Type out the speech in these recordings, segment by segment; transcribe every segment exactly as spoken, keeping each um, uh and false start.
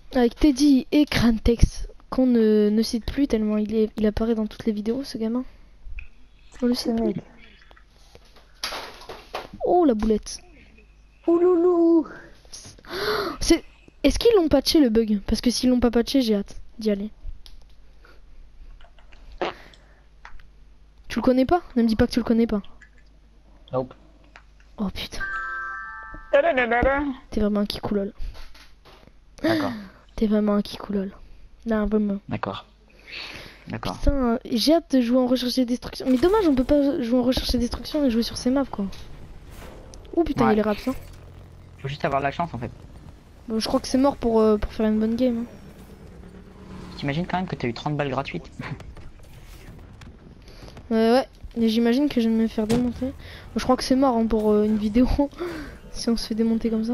Avec Teddy et Crantex, qu'on ne, ne cite plus tellement il, est, il apparaît dans toutes les vidéos, ce gamin. On le cite plus. Oh la boulette. Ouloulou. C'est... Est-ce qu'ils l'ont patché le bug? Parce que s'ils l'ont pas patché, j'ai hâte d'y aller. Tu le connais pas? Ne me dis pas que tu le connais pas. Nope. Oh putain. T'es vraiment un kikoulol. D'accord. T'es vraiment un kikoulol. Non, vraiment. D'accord. D'accord. Putain, j'ai hâte de jouer en recherche et destruction. Mais dommage, on peut pas jouer en recherche et destruction et jouer sur ces maps quoi. Oh putain, Ouais. il est raps hein. Faut juste avoir de la chance en fait. Bon, je crois que c'est mort pour, euh, pour faire une bonne game. Hein. T'imagines quand même que t'as eu trente balles gratuites. Euh, ouais, et j'imagine que je vais me faire démonter. Bon, je crois que c'est mort hein, pour euh, une vidéo. Si on se fait démonter comme ça.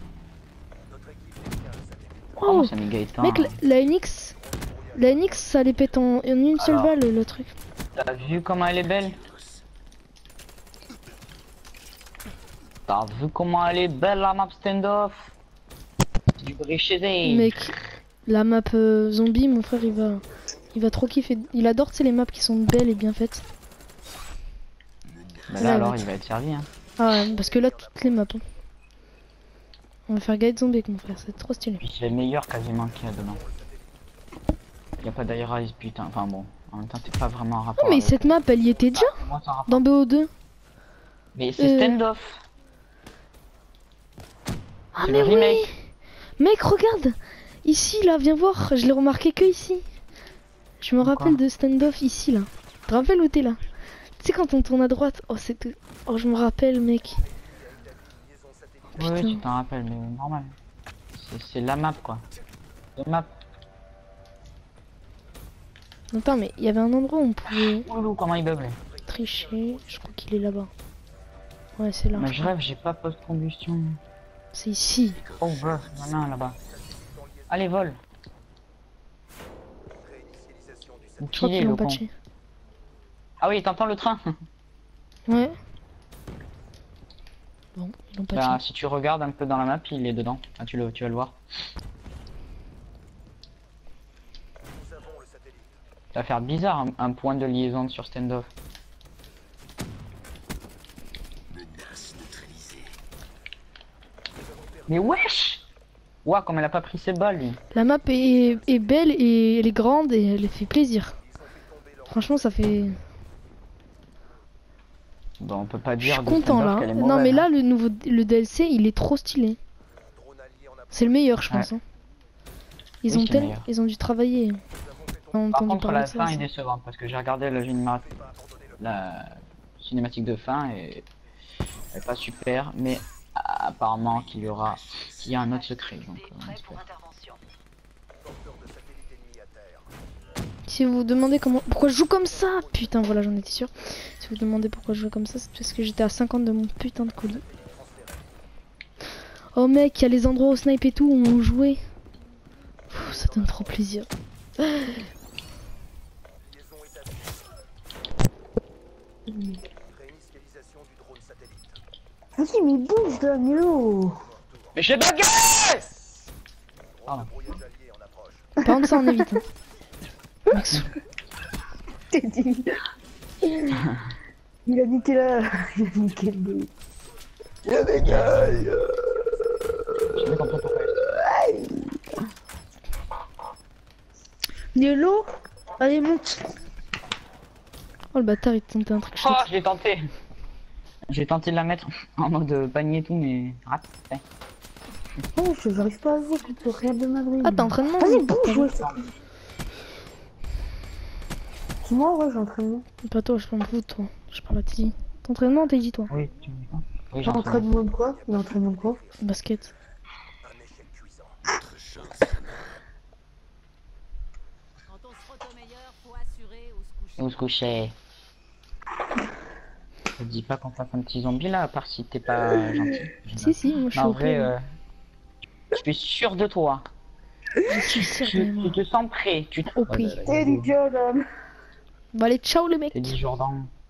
Oh, Oh, ça méga éteint. mec, la, la N X, la N X, ça les pète en, en une seule Alors. balle le truc. T'as vu comment elle est belle? T'as vu comment elle est belle la map standoff? C'est du brichésé. Mec, la map euh, zombie, mon frère, il va, il va trop kiffer. Il adore, tu sais, les maps qui sont belles et bien faites. Bah là, Là, alors il il va être servi hein. Ah ouais, parce que là, toutes les maps. Hein. On va faire guide zombie avec mon frère, c'est trop stylé. Puis c'est le meilleur quasiment qu'il y a dedans. Y a pas d'air putain, enfin bon. En même temps t'es pas vraiment en rapport Oh, mais avec... cette map, elle y était déjà Ah, moi, ça rapporte. dans B O deux. Mais c'est Euh. standoff. Ah C'est mais le oui. remake. Mec, regarde. Ici, là, viens voir. Je l'ai remarqué que ici. Je me rappelle de standoff ici, là. Tu te rappelles où t'es là? Tu sais quand on tourne à droite. Oh, c'est tout. Oh, je me rappelle, mec. Oui, Putain. oui, tu t'en rappelles, mais normal. C'est- C'est la map quoi. La map. Attends, mais il y avait un endroit où on pouvait Oulou, comment il bug là. tricher. Je crois qu'il est là-bas. Ouais, c'est là. Mais je rêve, j'ai pas post-combustion. C'est ici. Oh, bro, il y en a un là-bas. Allez, vole. Où Je crois qu'il est, qu'ils l'ont le con. patché. Ah oui, t'entends le train. Ouais. Bon, ils l'ont patché. Bah, si tu regardes un peu dans la map, il est dedans. Ah, tu, le, tu vas le voir. Ça va faire bizarre un, un point de liaison sur standoff. Mais wesh! Ouah, comme elle a pas pris ses balles lui. La map est, est belle et elle est grande et elle fait plaisir. Franchement, ça fait... Bon, on peut pas Je dire suis de content standoff là. qu'elle est Non mauvaise, mais hein. là, le nouveau le D L C, il est trop stylé. C'est le meilleur, je Ouais. pense. Hein. Ils, Oui, ont c'est le tel... meilleur. Ils ont dû travailler. On a Par entendu contre, parler la de ça fin aussi. est décevante parce que j'ai regardé la, généma- la cinématique de fin et elle est pas super, mais apparemment qu'il y aura qu'il y a un autre secret. Donc, euh, on espère. Si vous vous demandez comment... Pourquoi je joue comme ça? Putain, voilà, j'en étais sûr. Si vous vous demandez pourquoi je joue comme ça, c'est parce que j'étais à cinquante de mon putain de colis. Oh mec, il y a les endroits au snipe et tout où on jouait. Pff, ça donne trop plaisir. Vas-y, mais bouge, Daniel. Mais j'ai bugué! Pardon. Par contre, ça on évite. Hein. Max. T'es dit. Il a niqué la... Il a niqué le... Il a niqué J'ai pas compris pourquoi. Yellow. Allez, monte. Oh le bâtard, il tentait un truc Oh, chouette. je l'ai tenté. J'ai tenté de la mettre en mode panier et tout, mais rate. Oh, je j'arrive pas à voir contre le Real de Madrid. Ah, t'es entraînement? Vas-y, bouge, ouais. C'est moi, ouais, j'ai entraînement. Pas toi, je m'en fous de toi. Je parle à Teddy. T'entraînement, t'as dit toi? Oui, tu me dis pas. Oui, J'ai j'en sais. entraînement de quoi? Mais entraînement de quoi? Basket. Quand on se frotte au meilleur, faut assurer ou se coucher. Où se coucher? Je te dis pas qu'on fasse un petit zombie là, à part si t'es pas gentil. Si, si, moi je suis Non, en au vrai, point. euh, je suis sûr de toi. Je suis sûr Tu, de moi. tu te sens prêt. Tu te... Au prix. T'es du Jordan. Bon allez, ciao les mecs. T'es dit Jordan.